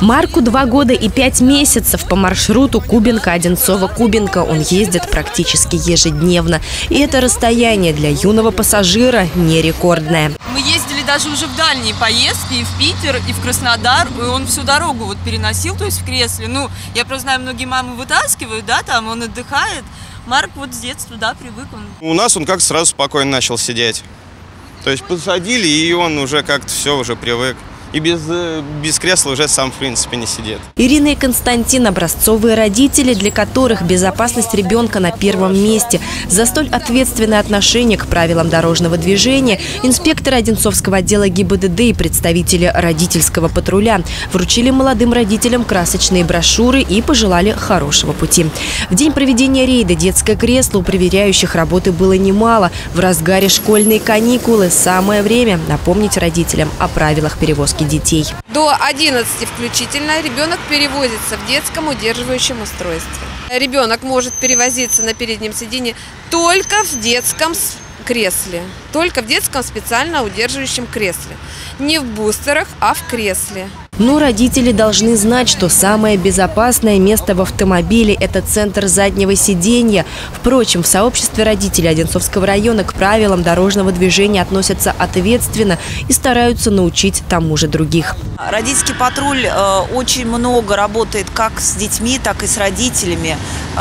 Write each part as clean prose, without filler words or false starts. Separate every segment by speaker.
Speaker 1: Марку 2 года и 5 месяцев. По маршруту Кубинка-Одинцово-Кубинка он ездит практически ежедневно. И это расстояние для юного пассажира не рекордное.
Speaker 2: Мы ездили даже уже в дальние поездки, и в Питер, и в Краснодар. И он всю дорогу вот переносил, то есть в кресле. Ну, я просто знаю, многие мамы вытаскивают, да, там он отдыхает. Марк вот с детства, да, привык.
Speaker 3: У нас он как-то сразу спокойно начал сидеть. То есть посадили, и он уже как-то все уже привык. И без кресла уже сам, в принципе, не сидит.
Speaker 1: Ирина и Константин – образцовые родители, для которых безопасность ребенка на первом месте. За столь ответственное отношение к правилам дорожного движения инспекторы Одинцовского отдела ГИБДД и представители родительского патруля вручили молодым родителям красочные брошюры и пожелали хорошего пути. В день проведения рейда детское кресло у проверяющих работы было немало. В разгаре школьные каникулы самое время напомнить родителям о правилах перевозки детей.
Speaker 4: До 11 включительно ребенок перевозится в детском удерживающем устройстве. Ребенок может перевозиться на переднем сиденье только в детском кресле. Только в детском специально удерживающем кресле. Не в бустерах, а в кресле.
Speaker 1: Но родители должны знать, что самое безопасное место в автомобиле – это центр заднего сиденья. Впрочем, в сообществе родителей Одинцовского района к правилам дорожного движения относятся ответственно и стараются научить тому же других.
Speaker 5: Родительский патруль очень много работает как с детьми, так и с родителями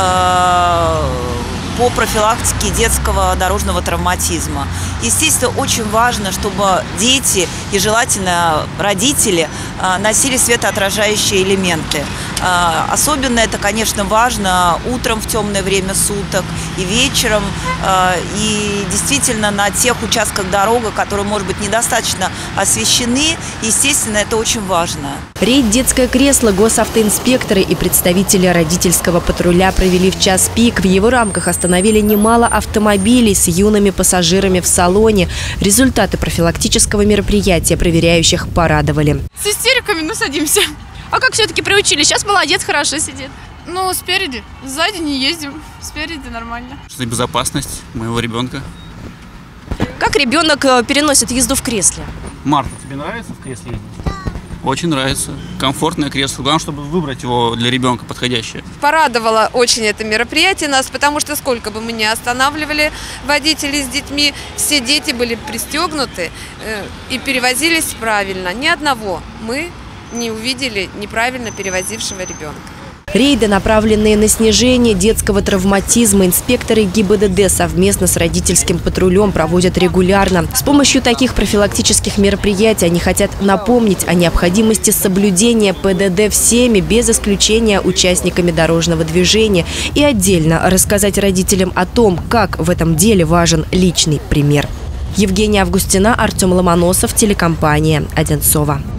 Speaker 5: по профилактике детского дорожного травматизма. Естественно, очень важно, чтобы дети и желательно родители носили светоотражающие элементы. Особенно это, конечно, важно утром в темное время суток и вечером. И действительно на тех участках дороги, которые, может быть, недостаточно освещены, естественно, это очень важно.
Speaker 1: Рейд «Детское кресло» госавтоинспекторы и представители родительского патруля провели в час пик. В его рамках остановили немало автомобилей с юными пассажирами в салоне. Результаты профилактического мероприятия проверяющих порадовали.
Speaker 6: С истериками, ну, садимся. А как все-таки приучили? Сейчас молодец, хорошо сидит. Ну, спереди. Сзади не ездим. Спереди нормально.
Speaker 7: Это безопасность моего ребенка.
Speaker 1: Как ребенок переносит езду в кресле?
Speaker 7: Марта, тебе нравится в кресле ездить? Очень нравится. Комфортное кресло. Главное, чтобы выбрать его для ребенка подходящее.
Speaker 4: Порадовало очень это мероприятие нас, потому что сколько бы мы ни останавливали водителей с детьми, все дети были пристегнуты и перевозились правильно. Ни одного мы не увидели неправильно перевозившего ребенка.
Speaker 1: Рейды, направленные на снижение детского травматизма, инспекторы ГИБДД совместно с родительским патрулем проводят регулярно. С помощью таких профилактических мероприятий они хотят напомнить о необходимости соблюдения ПДД всеми, без исключения участниками дорожного движения, и отдельно рассказать родителям о том, как в этом деле важен личный пример. Евгения Августина, Артем Ломоносов, телекомпания «Одинцово».